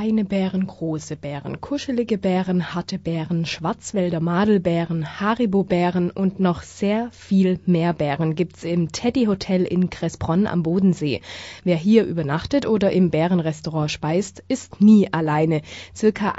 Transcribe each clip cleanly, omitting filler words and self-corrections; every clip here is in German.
kleine Bären, große Bären, kuschelige Bären, harte Bären, Schwarzwälder Madelbären, Haribo-Bären und noch sehr viel mehr Bären gibt's im Teddy Hotel in Kressbronn am Bodensee. Wer hier übernachtet oder im Bärenrestaurant speist, ist nie alleine. Circa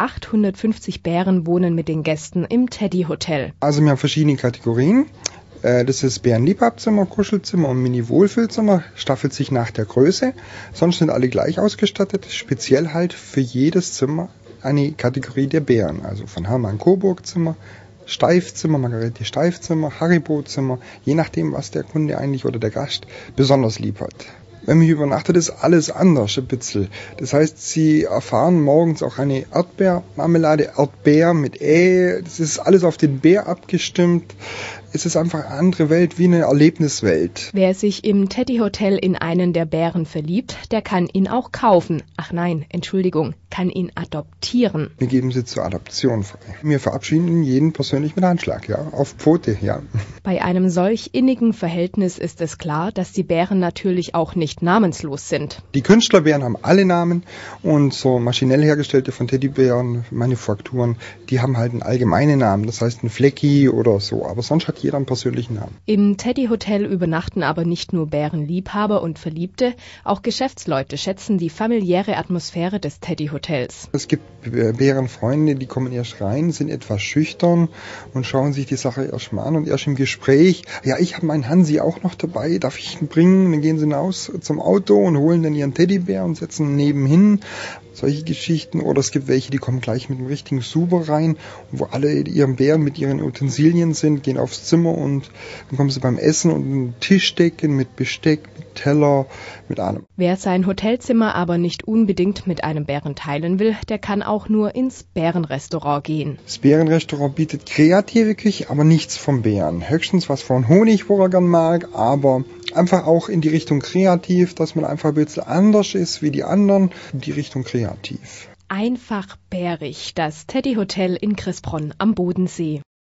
850 Bären wohnen mit den Gästen im Teddy Hotel. Also wir haben verschiedene Kategorien. Das ist Bärenliebhabzimmer, Kuschelzimmer und Mini-Wohlfühlzimmer, staffelt sich nach der Größe. Sonst sind alle gleich ausgestattet, speziell halt für jedes Zimmer eine Kategorie der Bären. Also von Hermann-Coburg-Zimmer, Steifzimmer, Margarete Steifzimmer, Haribo-Zimmer, je nachdem, was der Kunde eigentlich oder der Gast besonders lieb hat. Wenn man hier übernachtet, ist alles anders ein bisschen. Das heißt, Sie erfahren morgens auch eine Erdbeermarmelade, Erdbeer mit das ist alles auf den Bär abgestimmt. Es ist einfach eine andere Welt, wie eine Erlebniswelt. Wer sich im Teddy Hotel in einen der Bären verliebt, der kann ihn auch kaufen. Ach nein, Entschuldigung, kann ihn adoptieren. Wir geben sie zur Adoption frei. Wir verabschieden jeden persönlich mit Handschlag, ja, auf Pfote, ja. Bei einem solch innigen Verhältnis ist es klar, dass die Bären natürlich auch nicht namenslos sind. Die Künstlerbären haben alle Namen und so maschinell hergestellte von Teddybären, Manufakturen, die haben halt einen allgemeinen Namen, das heißt ein Flecki oder so, aber sonst hat jeder einen persönlichen Namen. Im Teddy Hotel übernachten aber nicht nur Bärenliebhaber und Verliebte, auch Geschäftsleute schätzen die familiäre Atmosphäre des Teddy Hotels. Es gibt Bärenfreunde, die kommen erst rein, sind etwas schüchtern und schauen sich die Sache erst mal an und erst im Gespräch, ja, ich habe meinen Hansi auch noch dabei, darf ich ihn bringen? Dann gehen sie hinaus zum Auto und holen dann ihren Teddybär und setzen ihn nebenhin. Solche Geschichten. Oder es gibt welche, die kommen gleich mit einem richtigen Super rein, wo alle ihren Bären mit ihren Utensilien sind, gehen aufs Zimmer und dann kommen sie beim Essen und einen Tisch decken mit Besteck, mit Teller, mit allem. Wer sein Hotelzimmer aber nicht unbedingt mit einem Bären teilen will, der kann auch nur ins Bärenrestaurant gehen. Das Bärenrestaurant bietet kreative Küche, aber nichts vom Bären. Höchstens was von Honig, wo er gern mag, aber einfach auch in die Richtung kreativ, dass man einfach ein bisschen anders ist wie die anderen, in die Richtung kreativ. Einfach bärig, das Teddy Hotel in Kressbronn am Bodensee.